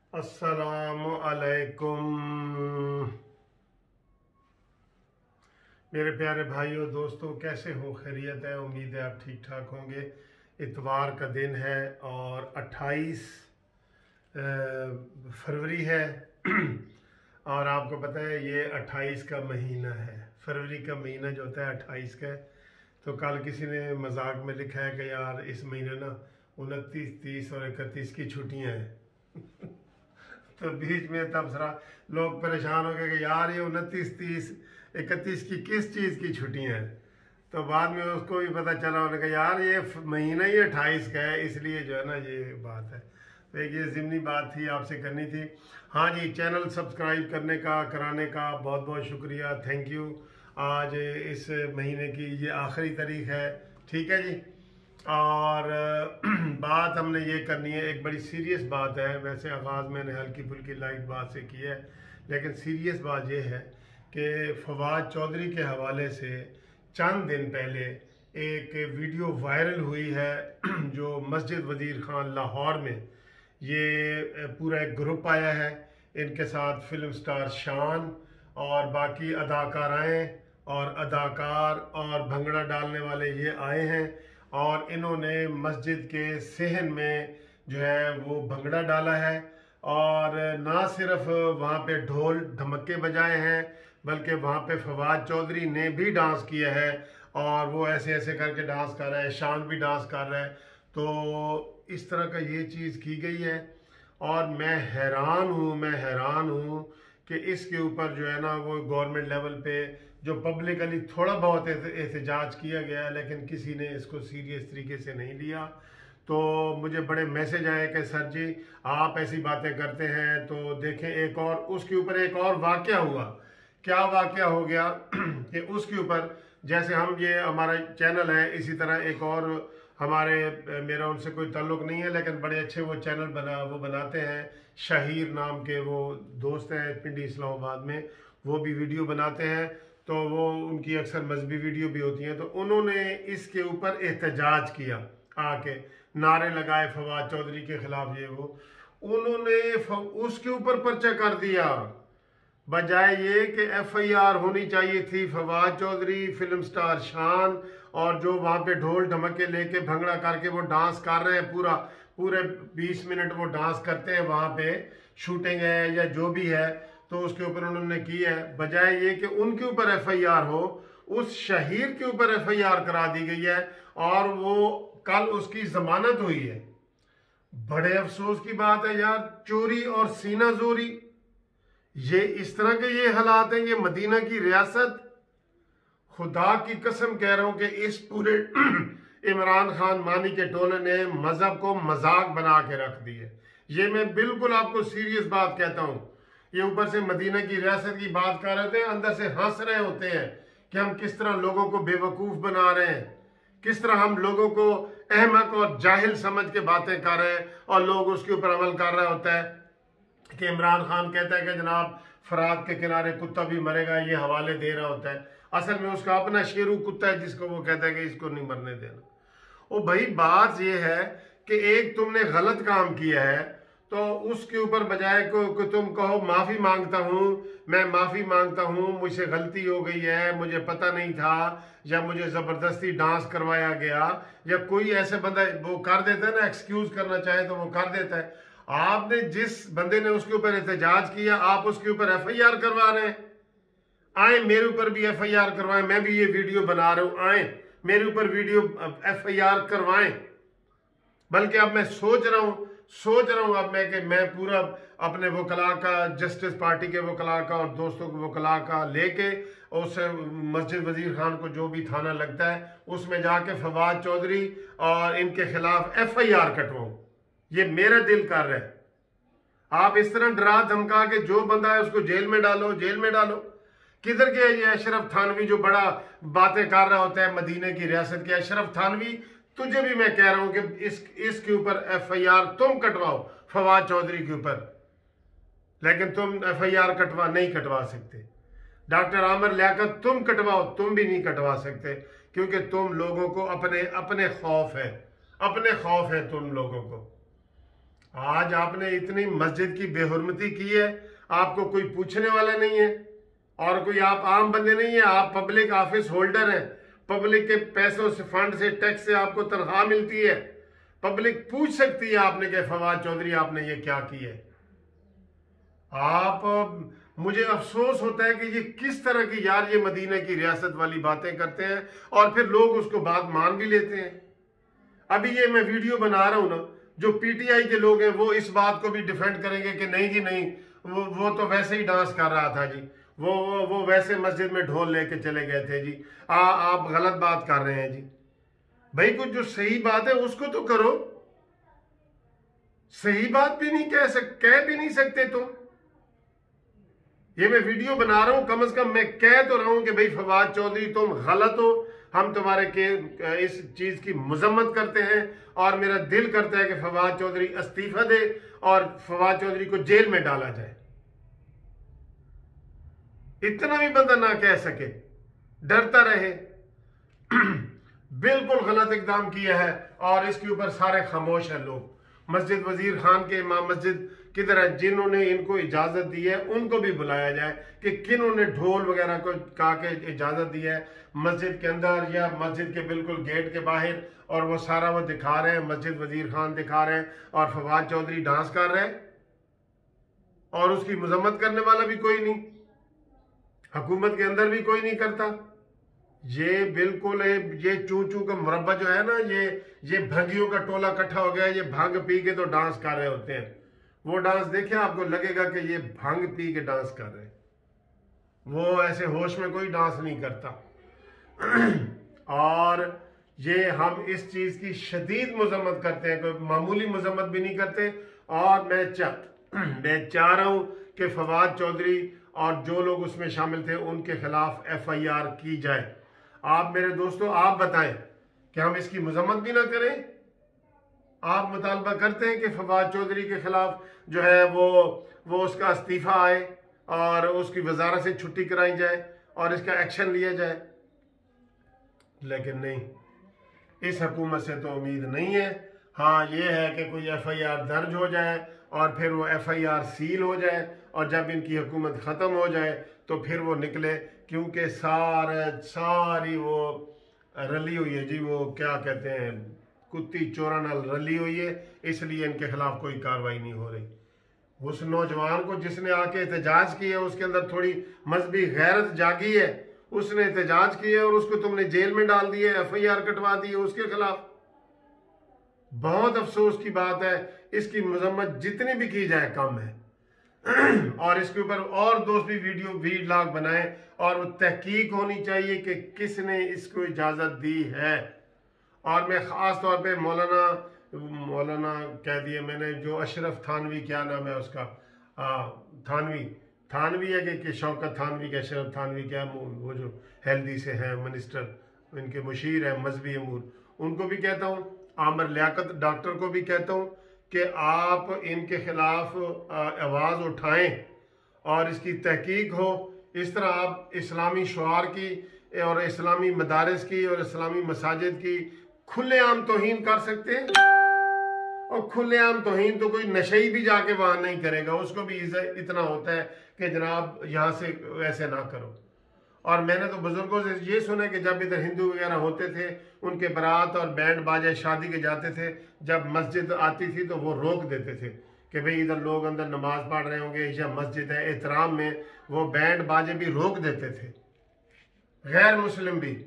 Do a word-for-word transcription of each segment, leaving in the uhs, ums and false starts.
अस्सलामु अलैकुम मेरे प्यारे भाइयों दोस्तों, कैसे हो? खैरियत है? उम्मीद है आप ठीक ठाक होंगे। इतवार का दिन है और अट्ठाईस फरवरी है और आपको पता है ये अट्ठाईस का महीना है। फरवरी का महीना जो होता है अट्ठाईस का है। तो कल किसी ने मजाक में लिखा है कि यार इस महीने ना उनतीस, तीस और इकतीस की छुट्टियां हैं तो बीच में तब सारा लोग परेशान हो गए कि यार ये उनतीस, तीस, इकतीस की किस चीज़ की छुट्टियां हैं। तो बाद में उसको भी पता चला, उन्होंने कहा यार ये महीना ही अट्ठाईस का है, इसलिए जो है ना ये बात है। तो एक ये ज़िमनी बात थी, आपसे करनी थी। हाँ जी, चैनल सब्सक्राइब करने का कराने का बहुत बहुत शुक्रिया, थैंक यू। आज इस महीने की ये आखिरी तारीख है, ठीक है जी। और बात हमने ये करनी है, एक बड़ी सीरियस बात है। वैसे आगाज़ मैंने हल्की फुल्की लाइट बात से की है, लेकिन सीरियस बात ये है कि फवाद चौधरी के हवाले से चंद दिन पहले एक वीडियो वायरल हुई है जो मस्जिद वज़ीर ख़ान लाहौर में ये पूरा एक ग्रुप आया है। इनके साथ फिल्म स्टार शान और बाकी अदाकाराएँ और अदाकार और भंगड़ा डालने वाले ये आए हैं और इन्होंने मस्जिद के सहन में जो है वो भंगड़ा डाला है। और ना सिर्फ वहाँ पे ढोल धमक्के बजाए हैं, बल्कि वहाँ पे फवाद चौधरी ने भी डांस किया है और वो ऐसे ऐसे करके डांस कर रहा है, शान भी डांस कर रहा है। तो इस तरह का ये चीज़ की गई है और मैं हैरान हूँ मैं हैरान हूँ कि इसके ऊपर जो है ना वो गवर्नमेंट लेवल पे जो पब्लिकली थोड़ा बहुत एहतजाज किया गया, लेकिन किसी ने इसको सीरियस तरीके से नहीं लिया। तो मुझे बड़े मैसेज आए कि सर जी आप ऐसी बातें करते हैं तो देखें। एक और उसके ऊपर एक और वाकया हुआ। क्या वाकया हो गया कि उसके ऊपर, जैसे हम ये हमारा चैनल है, इसी तरह एक और हमारे, मेरा उनसे कोई ताल्लुक़ नहीं है, लेकिन बड़े अच्छे वो चैनल बना वो बनाते हैं, शहीर नाम के वो दोस्त हैं पिंडी इस्लामाबाद में, वो भी वीडियो बनाते हैं। तो वो उनकी अक्सर मजहबी वीडियो भी होती हैं। तो उन्होंने इसके ऊपर एहतजाज किया, आके नारे लगाए फवाद चौधरी के खिलाफ, ये वो उन्होंने उसके ऊपर पर्चा कर दिया, बजाय ये कि एफ आई आर होनी चाहिए थी। फवाद चौधरी, फिल्म स्टार शान और जो वहाँ पे ढोल ढमके लेके भंगड़ा करके वो डांस कर रहे हैं, पूरा पूरे बीस मिनट वो डांस करते हैं, वहाँ पे शूटिंग है या जो भी है, तो उसके ऊपर उन्होंने की है। बजाय ये कि उनके ऊपर एफ आई आर हो, उस शहीद के ऊपर एफ आई आर करा दी गई है और वो कल उसकी जमानत हुई है। बड़े अफसोस की बात है यार, चोरी और सीना जोरी, ये इस तरह के ये हालात हैं। ये मदीना की रियासत, खुदा की कसम कह रहा हूं कि इस पूरे इमरान खान मानी के टोले ने मजहब को मजाक बना के रख दी है। ये मैं बिल्कुल आपको सीरियस बात कहता हूं। ये ऊपर से मदीना की रियासत की बात कर रहे थे, अंदर से हंस रहे होते हैं कि हम किस तरह लोगों को बेवकूफ बना रहे हैं, किस तरह हम लोगों को अहमक और जाहिल समझ के बातें कर रहे हैं और लोग उसके ऊपर अमल कर रहा होता है। कि इमरान खान कहता है कि जनाब फरात के किनारे कुत्ता भी मरेगा, ये हवाले दे रहा होता है। असल में उसका अपना शेरू कुत्ता है जिसको वो कहता है कि इसको नहीं मरने देना। ओ भाई, बात ये है कि एक तुमने गलत काम किया है तो उसके ऊपर बजाय को, को तुम कहो माफ़ी मांगता हूँ, मैं माफ़ी मांगता हूँ, मुझसे गलती हो गई है, मुझे पता नहीं था, या मुझे ज़बरदस्ती डांस करवाया गया, या कोई ऐसे बंदा वो कर देता है ना, एक्सक्यूज़ करना चाहे तो वो कर देता है। आपने जिस बंदे ने उसके ऊपर एहतजाज किया, आप उसके ऊपर एफ आई आर करवा रहे हैं। आए मेरे ऊपर भी एफ आई आर करवाएं, मैं भी ये वीडियो बना रहा हूँ, आए मेरे ऊपर वीडियो एफ आई आर करवाएं। बल्कि अब मैं सोच रहा हूँ सोच रहा हूँ अब मैं कि मैं पूरा अपने वकला का, जस्टिस पार्टी के वकला का और दोस्तों के वकला का लेके उस मस्जिद वजीर खान को जो भी थाना लगता है उसमें जाके फवाद चौधरी और इनके खिलाफ एफ आई आर कटवाऊं। ये मेरा दिल कर रहा है। आप इस तरह डरा धमका के जो बंदा है उसको जेल में डालो, जेल में डालो। किधर गया ये अशरफ थानवी जो बड़ा बातें कर रहा होता है मदीने की रियासत के? अशरफ थानवी, तुझे भी मैं कह रहा हूं कि इस इसके ऊपर एफ आई आर तुम कटवाओ फवाद चौधरी के ऊपर, लेकिन तुम एफ आई आर कटवा नहीं कटवा सकते। डॉक्टर आमिर लियाकत तुम कटवाओ, तुम भी नहीं कटवा सकते, क्योंकि तुम लोगों को अपने अपने खौफ है, अपने खौफ है तुम लोगों को। आज आपने इतनी मस्जिद की बेहुरमती की है, आपको कोई पूछने वाला नहीं है, और कोई आप आम बंदे नहीं है, आप पब्लिक ऑफिस होल्डर हैं, पब्लिक के पैसों से, फंड से, टैक्स से आपको तनख्वाह मिलती है। पब्लिक पूछ सकती है आपने कि फवाद चौधरी आपने ये क्या किया है। आप, मुझे अफसोस होता है कि ये किस तरह की यार ये मदीना की रियासत वाली बातें करते हैं और फिर लोग उसको बात मान भी लेते हैं। अभी ये मैं वीडियो बना रहा हूं ना, जो पीटीआई के लोग हैं वो इस बात को भी डिफेंड करेंगे कि नहीं जी नहीं, वो वो तो वैसे ही डांस कर रहा था जी, वो वो, वो वैसे मस्जिद में ढोल लेके चले गए थे जी, आ, आप गलत बात कर रहे हैं जी। भाई कुछ जो सही बात है उसको तो करो, सही बात भी नहीं कह सक कह भी नहीं सकते तुम। ये मैं वीडियो बना रहा हूं, कम से कम मैं कह तो रहा हूं कि भाई फवाद चौधरी तुम गलत हो, हम तुम्हारे के इस चीज की मजम्मत करते हैं और मेरा दिल करता है कि फवाद चौधरी इस्तीफा दे और फवाद चौधरी को जेल में डाला जाए। इतना भी बंदा ना कह सके, डरता रहे। बिल्कुल गलत इकदाम किया है और इसके ऊपर सारे खामोश हैं लोग। मस्जिद वजीर खान के इमाम मस्जिद किधर है, जिन्होंने इनको इजाजत दी है उनको भी बुलाया जाए कि किन्होंने ढोल वगैरह को कहा के इजाजत दी है मस्जिद के अंदर या मस्जिद के बिल्कुल गेट के बाहर, और वो सारा वो दिखा रहे हैं, मस्जिद वजीर खान दिखा रहे हैं और फवाद चौधरी डांस कर रहे हैं और उसकी मजम्मत करने वाला भी कोई नहीं, हुकूमत के अंदर भी कोई नहीं करता। ये बिल्कुल ये चू चू का मुरब्बा जो है ना, ये ये भंगियों का टोला इकट्ठा हो गया, ये भांग पी के तो डांस कर रहे होते हैं। वो डांस देखे आपको लगेगा कि ये भांग पी के डांस कर रहे हैं, वो ऐसे होश में कोई डांस नहीं करता। और ये हम इस चीज की शदीद मजम्मत करते हैं, कोई मामूली मजम्मत भी नहीं करते। और मैं चाह मैं चाह रहा हूं कि फवाद चौधरी और जो लोग उसमें शामिल थे उनके खिलाफ एफ आई आर की जाए। आप मेरे दोस्तों आप बताएं कि हम इसकी मजम्मत भी ना करें। आप मुतालबा करते हैं कि फवाद चौधरी के खिलाफ जो है वो वो उसका इस्तीफा आए और उसकी वजारत से छुट्टी कराई जाए और इसका एक्शन लिया जाए, लेकिन नहीं, इस हुकूमत से तो उम्मीद नहीं है। हाँ ये है कि कोई एफ आई आर दर्ज हो जाए और फिर वो एफ आई आर सील हो जाए और जब इनकी हुकूमत ख़त्म हो जाए तो फिर वो निकले, क्योंकि सारे सारी वो रली हुई है जी, वो क्या कहते हैं, कुत्ती चोरा नाल रली हुई है, इसलिए इनके खिलाफ कोई कार्रवाई नहीं हो रही। उस नौजवान को जिसने आके एहतजाज किया उसके अंदर थोड़ी मजहबी गैरत जागी है, उसने एहतजाज किया और उसको तुमने जेल में डाल दिया, एफ आई आर कटवा दी है उसके खिलाफ। बहुत अफसोस की बात है, इसकी मजम्मत जितनी भी की जाए कम है। और इसके ऊपर और दोस्त भी वीडियो वीलॉग बनाए और वो तहकीक होनी चाहिए कि किसने इसको इजाजत दी है। और मैं खास तौर पे मौलाना मौलाना कह दिए मैंने, जो अशरफ थानवी, क्या नाम है उसका, आ, थानवी थानवी है कि, कि शौकत थानवी के अशरफ थानवी, क्या वो जो हेल्दी से हैं मिनिस्टर, इनके मुशीर हैं मजहबी अमूर, उनको भी कहता हूँ, आमिर लियाकत डॉक्टर को भी कहता हूँ कि आप इनके खिलाफ आवाज़ उठाएं और इसकी तहकीक हो। इस तरह आप इस्लामी शुआर की और इस्लामी मदारिस की और इस्लामी मसाजिद की खुलेआम तौहीन कर सकते हैं। और खुलेआम तौहीन तो कोई नशई भी जाके वहां नहीं करेगा, उसको भी इतना होता है कि जनाब यहाँ से वैसे ना करो। और मैंने तो बुजुर्गों से ये सुना कि जब इधर हिंदू वगैरह होते थे, उनके बारात और बैंड बाजे शादी के जाते थे, जब मस्जिद आती थी तो वो रोक देते थे कि भाई इधर लोग अंदर नमाज पढ़ रहे होंगे या मस्जिद है, एहतराम में वो बैंड बाजे भी रोक देते थे, गैर मुस्लिम भी।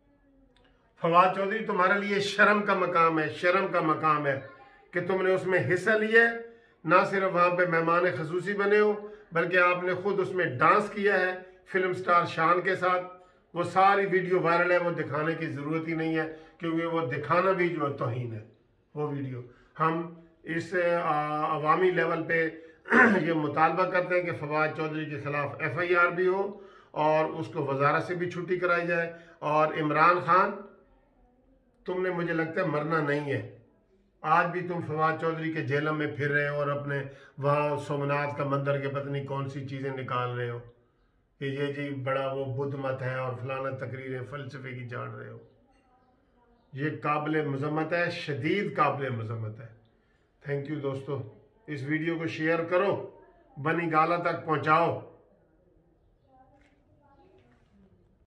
फवाद चौधरी तुम्हारे लिए शर्म का मकाम है, शर्म का मकाम है कि तुमने उसमें हिस्सा लिया, ना सिर्फ वहाँ पे मेहमान खसूसी बने हो बल्कि आपने खुद उसमें डांस किया है फिल्म स्टार शान के साथ। वो सारी वीडियो वायरल है, वो दिखाने की ज़रूरत ही नहीं है क्योंकि वो दिखाना भी जो तौहीन है वो वीडियो। हम इस अवामी लेवल पे ये मुतालबा करते हैं कि फवाद चौधरी के खिलाफ एफ आई आर भी हो और उसको वजारत से भी छुट्टी कराई जाए। और इमरान खान, तुमने मुझे लगता है मरना नहीं है, आज भी तुम फवाद चौधरी के जेलम में फिर रहे हो और अपने वहाँ सोमनाथ का मंदिर के पता नहीं कौन सी चीज़ें निकाल रहे हो कि ये जी बड़ा वो बुद्ध मत है और फलाना तकरीरें फलसफे की जान रहे हो। ये काबिल मजम्मत है, शदीद काबिल मजम्मत है। थैंक यू दोस्तों, इस वीडियो को शेयर करो, बनी गाला तक पहुंचाओ।